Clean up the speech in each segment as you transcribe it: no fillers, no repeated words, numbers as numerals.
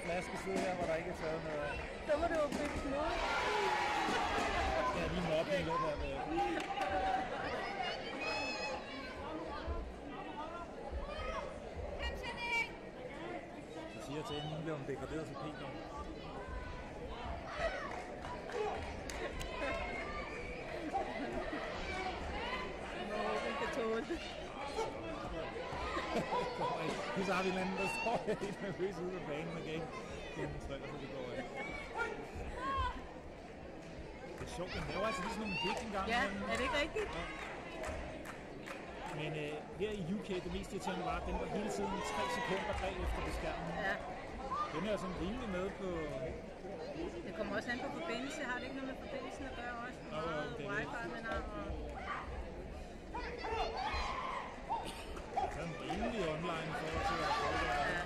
flaske sidde her, hvor der ikke er taget noget af. Så må du jo bygge noget. Ja, lige mobbing lidt her med. Så siger jeg til hende, nu bliver hun degraderet til Peter. Den kan tåle det. Så har vi en anden, der står helt nervøs ude på banen og gav den trykker, så det går af. Det er sjovt, den laver altså lige sådan nogle klik en gang. Ja, er det ikke rigtigt? Ja. Men her i UK, det mest irriterende var, at den var hele tiden 3 sekunder bag efter på skærmen. Ja. Den er sådan rimelig med på... Det kommer også an på forbindelse. Har det ikke noget med forbindelsen at gøre også? Hvor meget wifi man har. Så er den rimelig online i forhold til at holde det. Ja.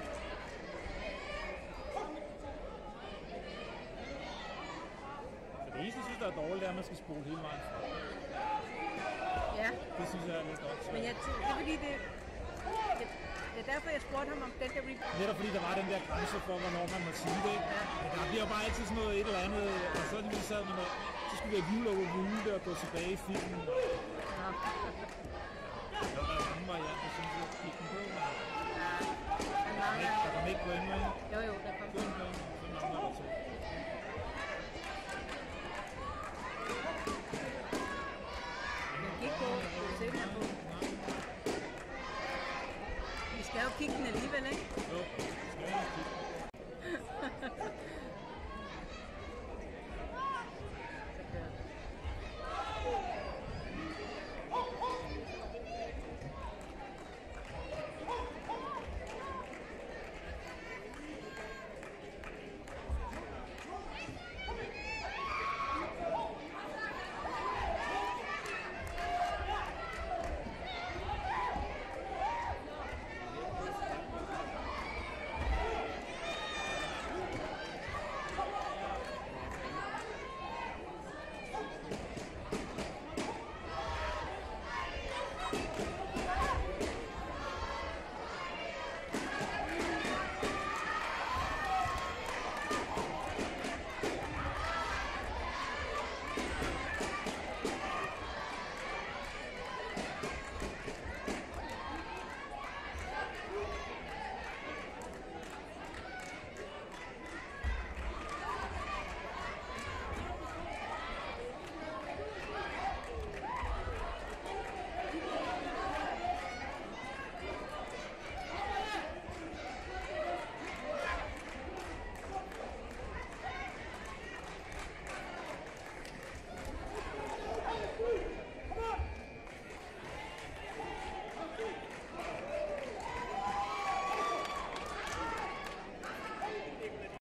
Så det eneste, jeg synes, der er dårligt, det er, at man skal spole hele vejen fra. Ja. Det synes jeg er lidt åndssvagt. Men det er fordi, det er derfor, jeg spurgte ham om den der netop fordi der var den der grænse for, hvornår man må sige det. Ja. Men der bliver bare altid sådan noget et eller andet, og så er det lige sådan, så skulle vi have jul over jule og gå tilbage i filmen. Ja. Der var mange varianter, synes jeg, gik den på. Ja. Der kom ikke point med. Jo, der kom.